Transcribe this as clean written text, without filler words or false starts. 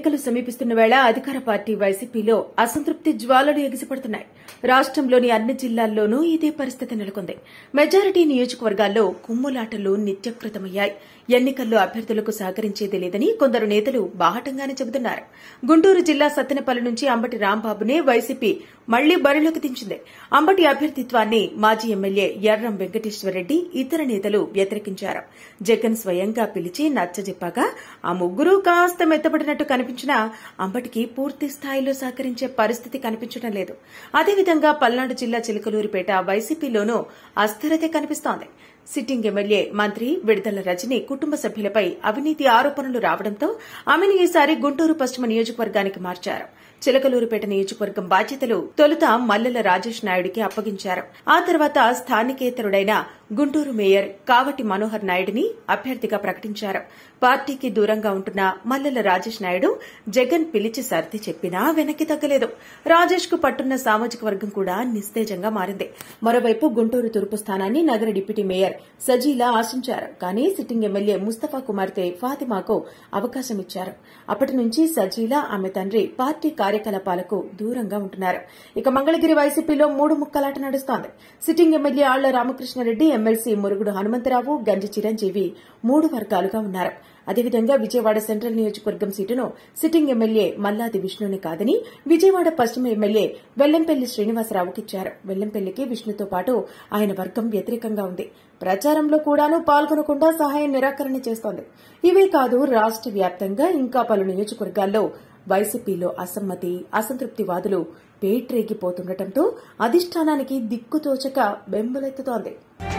ఎన్నికలు సమీపిస్తున్న వేళ అధికార పార్టీ వైసీపీలో అసంతృప్తి జ్వాలలు ఎగిసిపడుతున్నాయి. రాష్టంలోని అన్ని జిల్లాల్లోనూ ఇదే పరిస్థితి నెలకొంది. మెజారిటీ నియోజకవర్గాల్లో కుమ్ములాటలు నిత్యకృతమయ్యాయి. ఎన్నికల్లో అభ్యర్థులకు సహకరించేది లేదని కొందరు నేతలు బాహటంగానే చెబుతున్నారు. గుంటూరు జిల్లా సత్తెనపల్లి నుంచి అంబటి రాంబాబునే వైసీపీ మళ్లీ బరిలోకి దించింది. అంబటి అభ్యర్థిత్వాన్ని మాజీ ఎమ్మెల్యే ఎర్రం వెంకటేశ్వరరెడ్డి ఇతర నేతలు వ్యతిరేకించారు. జగన్ స్వయంగా పిలిచి నచ్చజెప్పాగా ఆ ముగ్గురు కాస్త మెత్తబడినట్టు కనిపించినా అంబటికి పూర్తి స్థాయిలో సహకరించే పరిస్థితి కనిపించడం లేదు. అదేవిధంగా పల్నాడు జిల్లా చిలకలూరిపేట వైసీపీలోనూ అస్థిరతే కనిపిస్తోంది. సిట్టింగ్ ఎమ్మెల్యే మంత్రి విడుదల రజని కుటుంబ సభ్యులపై అవినీతి ఆరోపణలు రావడంతో ఆమెను ఈసారి గుంటూరు పశ్చిమ నియోజకవర్గానికి మార్చారు. చిలకలూరిపేట నియోజకవర్గం బాధ్యతలు తొలుత మల్లెల రాజేష్ నాయుడికి అప్పగించారు. ఆ తర్వాత స్థానికేతరుడైన గుంటూరు మేయర్ కావటి మనోహర్ నాయుడిని అభ్యర్థిగా ప్రకటించారు. పార్టీకి దూరంగా ఉంటున్న మల్లెల రాజేష్ నాయుడు జగన్ పిలిచి సర్ది చెప్పినా వెనక్కి తగ్గలేదు. రాజేష్ కు పట్టున్న సామాజిక వర్గం కూడా నిస్తేజంగా మారింది. మరోవైపు గుంటూరు తూర్పు స్థానాన్ని నగర డిప్యూటీ మేయర్ సజీలా ఆశించారు. కానీ సిట్టింగ్ ఎమ్మెల్యే ముస్తఫా కుమార్తె ఫాతిమాకు అవకాశం ఇచ్చారు. అప్పటి నుంచి సజీలా ఆమె తండ్రి పార్టీ కార్యకలాపాలకు దూరంగా ఉంటున్నారు. ఇక మంగళగిరి వైసీపీలో మూడు ముక్కలాట నడుస్తోంది. Sitting MLA Alla Ramakrishna Reddy, MLC Murugudu Hanumantha Rao, Ganji Chiranjeevi మూడు వర్గాలుగా ఉన్నారు. అదేవిధంగా విజయవాడ సెంట్రల్ నియోజకవర్గం సీటును సిట్టింగ్ ఎమ్మెల్యే మల్లాది విష్ణుని కాదని విజయవాడ పశ్చిమ ఎమ్మెల్యే వెల్లంపల్లి శ్రీనివాసరావుకిచ్చారు. వెల్లంపల్లికి విష్ణుతో పాటు ఆయన వర్గం వ్యతిరేకంగా ఉంది. ప్రచారంలో కూడాను పాల్గొనకుండా సహాయం నిరాకరణ చేస్తోంది. ఇవే కాదు, రాష్ట వ్యాప్తంగా ఇంకా పలు నియోజకవర్గాల్లో వైసీపీలో అసమ్మతి, అసంతృప్తివాదులు పేట్రేగిపోతుండటంతో అధిష్టానానికి దిక్కుతోచక బెంబలెత్తుతోంది.